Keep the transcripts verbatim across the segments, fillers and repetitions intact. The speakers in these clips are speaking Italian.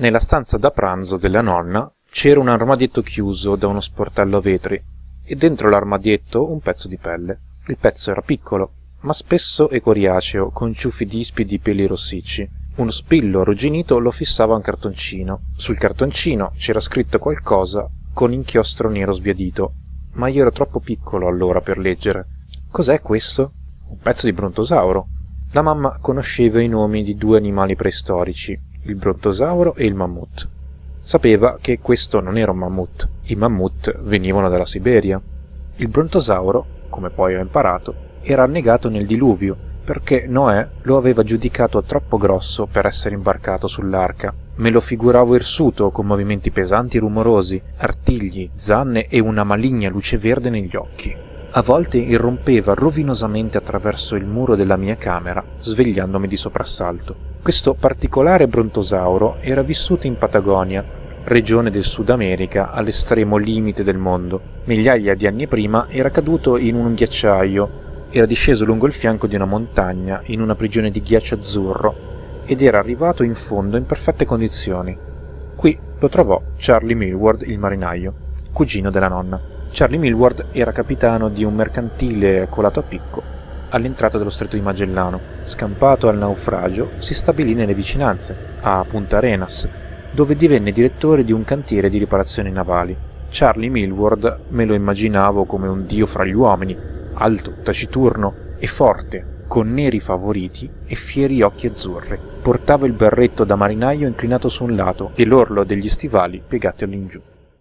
Nella stanza da pranzo della nonna c'era un armadietto chiuso da uno sportello a vetri e dentro l'armadietto un pezzo di pelle. Il pezzo era piccolo, ma spesso e coriaceo, con ciuffi di ispidi peli rossicci. Uno spillo arrugginito lo fissava un cartoncino. Sul cartoncino c'era scritto qualcosa con inchiostro nero sbiadito, ma io ero troppo piccolo allora per leggere. Cos'è questo? Un pezzo di brontosauro. La mamma conosceva i nomi di due animali preistorici, il brontosauro e il mammut. Sapeva che questo non era un mammut, i mammut venivano dalla Siberia. Il brontosauro, come poi ho imparato, era annegato nel diluvio, perché Noè lo aveva giudicato troppo grosso per essere imbarcato sull'arca. Me lo figuravo irsuto, con movimenti pesanti e rumorosi, artigli, zanne e una maligna luce verde negli occhi. A volte irrompeva rovinosamente attraverso il muro della mia camera, svegliandomi di soprassalto. Questo particolare brontosauro era vissuto in Patagonia, regione del Sud America all'estremo limite del mondo. Migliaia di anni prima era caduto in un ghiacciaio, era disceso lungo il fianco di una montagna in una prigione di ghiaccio azzurro ed era arrivato in fondo in perfette condizioni. Qui lo trovò Charlie Millward, il marinaio, cugino della nonna. Charlie Millward era capitano di un mercantile colato a picco all'entrata dello Stretto di Magellano. Scampato al naufragio, si stabilì nelle vicinanze, a Punta Arenas, dove divenne direttore di un cantiere di riparazioni navali. Charlie Millward me lo immaginavo come un dio fra gli uomini, alto, taciturno e forte, con neri favoriti e fieri occhi azzurri. Portava il berretto da marinaio inclinato su un lato e l'orlo degli stivali piegati all'ingiù.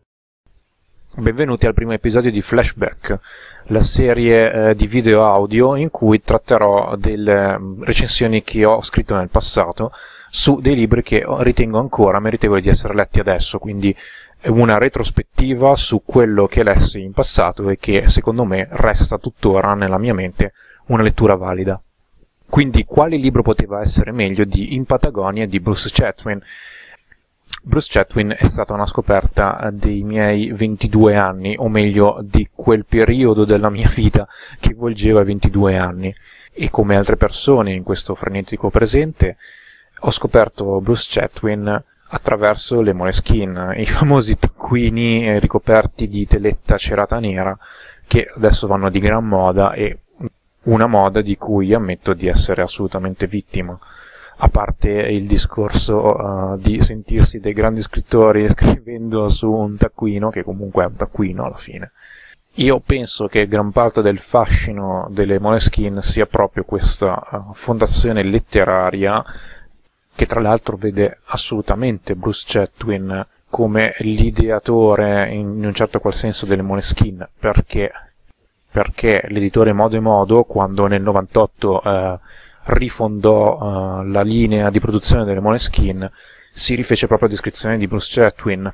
Benvenuti al primo episodio di Flashback, la serie eh, di video audio in cui tratterò delle recensioni che ho scritto nel passato su dei libri che ritengo ancora meritevoli di essere letti adesso, quindi una retrospettiva su quello che lessi in passato e che secondo me resta tuttora nella mia mente una lettura valida. Quindi quale libro poteva essere meglio di In Patagonia di Bruce Chatwin? Bruce Chatwin è stata una scoperta dei miei ventidue anni, o meglio di quel periodo della mia vita che volgeva ventidue anni, e come altre persone in questo frenetico presente ho scoperto Bruce Chatwin attraverso le Moleskine, i famosi taccuini ricoperti di teletta cerata nera che adesso vanno di gran moda, e una moda di cui ammetto di essere assolutamente vittima. A parte il discorso uh, di sentirsi dei grandi scrittori scrivendo su un taccuino, che comunque è un taccuino alla fine. Io penso che gran parte del fascino delle Moleskine sia proprio questa uh, fondazione letteraria, che tra l'altro vede assolutamente Bruce Chatwin come l'ideatore in un certo qual senso delle Moleskine, perché, perché l'editore Modo e Modo, quando nel novantotto uh, rifondò uh, la linea di produzione delle Moleskine, si rifece proprio a descrizione di Bruce Chatwin.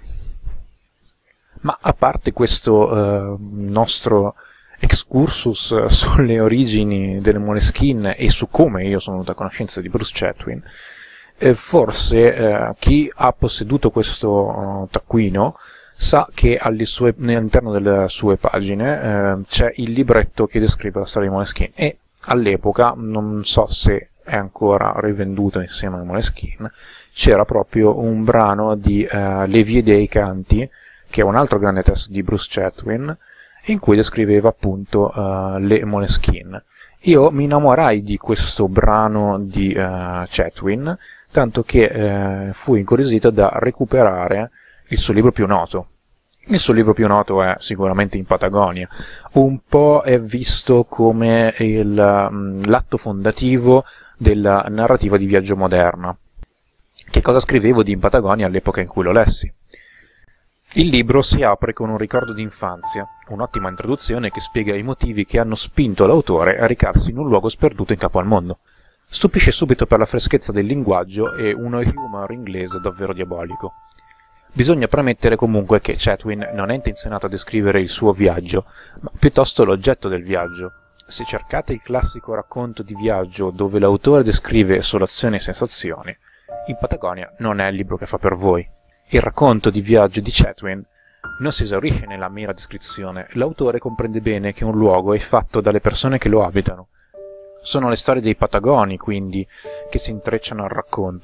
Ma a parte questo uh, nostro excursus sulle origini delle Moleskine e su come io sono venuto a conoscenza di Bruce Chatwin, eh, forse eh, chi ha posseduto questo uh, taccuino sa che sue, all'interno delle sue pagine eh, c'è il libretto che descrive la storia di Moleskine, e all'epoca, non so se è ancora rivenduto insieme alle Moleskine, c'era proprio un brano di uh, Le vie dei canti, che è un altro grande testo di Bruce Chatwin, in cui descriveva appunto uh, le Moleskine. Io mi innamorai di questo brano di uh, Chatwin, tanto che uh, fui incuriosito da recuperare il suo libro più noto. Il suo libro più noto è sicuramente In Patagonia, un po' è visto come il, l'atto fondativo della narrativa di viaggio moderna. Che cosa scrivevo di In Patagonia all'epoca in cui lo lessi? Il libro si apre con un ricordo d'infanzia, un'ottima introduzione che spiega i motivi che hanno spinto l'autore a recarsi in un luogo sperduto in capo al mondo. Stupisce subito per la freschezza del linguaggio e uno humor inglese davvero diabolico. Bisogna premettere comunque che Chatwin non è intenzionato a descrivere il suo viaggio, ma piuttosto l'oggetto del viaggio. Se cercate il classico racconto di viaggio dove l'autore descrive solo azioni e sensazioni, In Patagonia non è il libro che fa per voi. Il racconto di viaggio di Chatwin non si esaurisce nella mera descrizione. L'autore comprende bene che un luogo è fatto dalle persone che lo abitano. Sono le storie dei Patagoni, quindi, che si intrecciano al racconto.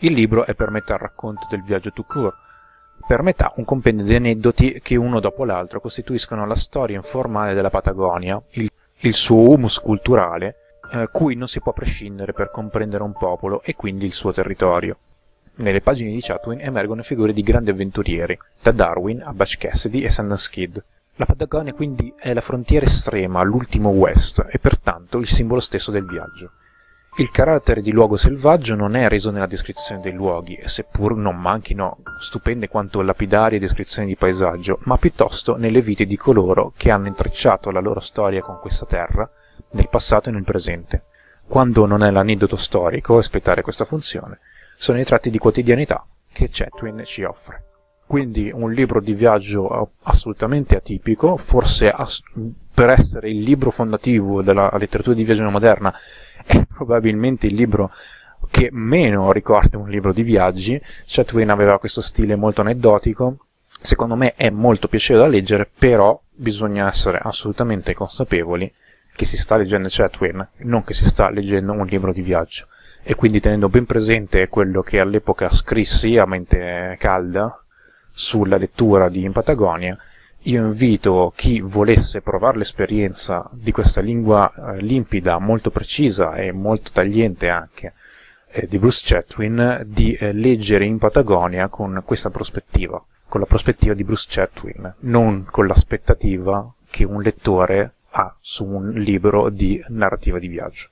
Il libro è per metà il racconto del viaggio tout court, per metà un compendio di aneddoti che uno dopo l'altro costituiscono la storia informale della Patagonia, il, il suo humus culturale, eh, cui non si può prescindere per comprendere un popolo e quindi il suo territorio. Nelle pagine di Chatwin emergono figure di grandi avventurieri, da Darwin a Butch Cassidy e Sandance Kid. La Patagonia quindi è la frontiera estrema, l'ultimo West, e pertanto il simbolo stesso del viaggio. Il carattere di luogo selvaggio non è reso nella descrizione dei luoghi, seppur non manchino stupende quanto lapidarie descrizioni di paesaggio, ma piuttosto nelle vite di coloro che hanno intrecciato la loro storia con questa terra, nel passato e nel presente. Quando non è l'aneddoto storico a espletare questa funzione, sono i tratti di quotidianità che Chatwin ci offre. Quindi un libro di viaggio assolutamente atipico, forse ass- per essere il libro fondativo della letteratura di viaggio moderna è probabilmente il libro che meno ricorda un libro di viaggi. Chatwin aveva questo stile molto aneddotico, secondo me è molto piacevole da leggere, però bisogna essere assolutamente consapevoli che si sta leggendo Chatwin, non che si sta leggendo un libro di viaggio, e quindi tenendo ben presente quello che all'epoca scrissi a mente calda sulla lettura di In Patagonia, io invito chi volesse provare l'esperienza di questa lingua eh, limpida, molto precisa e molto tagliente anche eh, di Bruce Chatwin, di eh, leggere In Patagonia con questa prospettiva, con la prospettiva di Bruce Chatwin, non con l'aspettativa che un lettore ha su un libro di narrativa di viaggio.